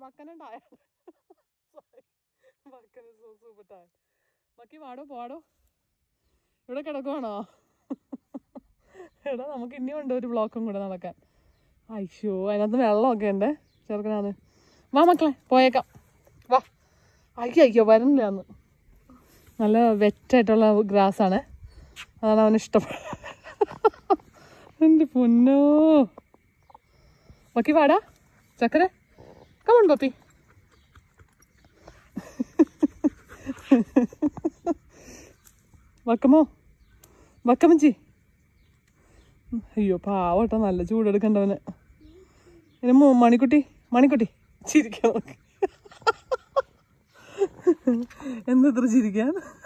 Bakkanandaya. Sorry. Bakkan is so super tired. Maki vaado poado. Ivide kedakkuvaano. എടാ നമുക്ക് ഇനിയുണ്ട് ഒരു ബ്ലോക്കും കൂടെ നടക്കാൻ. അയ്യോ അതിനകത്ത് വെള്ളമൊക്കെ ഉണ്ട് ചെറുക്കനാണ്. വാ മക്കളെ പോയേക്കാം വാ. അയ്യോ വരുന്നില്ല അന്ന്. നല്ല വെറ്റായിട്ടുള്ള ഗ്രാസാണ്, അതാണ് അവന് ഇഷ്ടപ്പെടുന്നത്. എൻ്റെ പൊന്നോ. മക്കി വാടാ ചക്കര. Come on puppy. വക്കമോ വക്കമഞ്ചി. അയ്യോ പാവട്ടോ, നല്ല ചൂടെടുക്കണ്ടവന്. ഇനി മണിക്കുട്ടി ചിരിക്കാൻ നോക്കി. എന്താ ചിരിക്കാൻ?